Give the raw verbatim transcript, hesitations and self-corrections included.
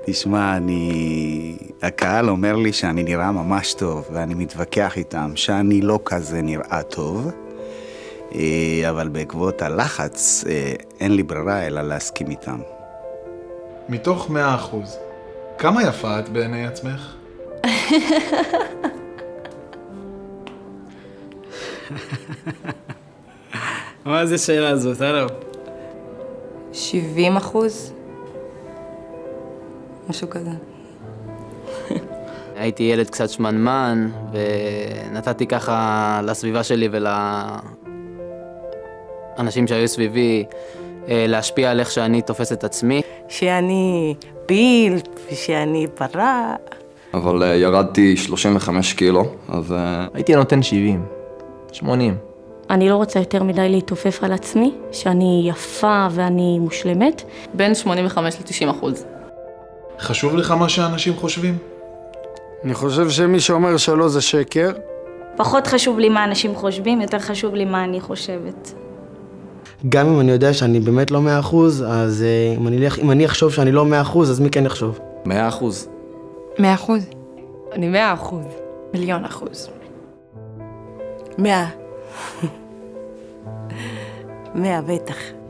תשמע, אני... הקהל אומר לי שאני נראה ממש טוב, ואני מתווכח איתם שאני לא כזה נראה טוב, אבל בעקבות הלחץ אין לי ברירה אלא להסכים איתם. מתוך מאה אחוז, כמה יפה את בעיני עצמך? מה זה שאלה הזאת, הלו? שבעים אחוז? משהו כזה. הייתי ילד קצת שמנמן, ונתתי ככה לסביבה שלי ולאנשים שהיו סביבי להשפיע על איך שאני תופס את עצמי. שאני פיל, שאני פרה. אבל ירדתי שלושים וחמש קילו, אז... הייתי נותן שבעים, שמונים. אני לא רוצה יותר מדי להתעופף על עצמי, שאני יפה ואני מושלמת. בין שמונים וחמש ל-תשעים אחוז. חשוב לך מה שאנשים חושבים? אני חושב שמי שאומר שלא זה שקר. פחות חשוב לי מה אנשים חושבים, יותר חשוב לי מה אני חושבת. גם אם אני יודע שאני באמת לא מאה אחוז, אז אם אני, אם אני אחשוב שאני לא מאה אחוז, אז מי כן יחשוב? מאה אחוז. מאה אחוז? אני מאה אחוז. מיליון אחוז. מאה. מאה בטח.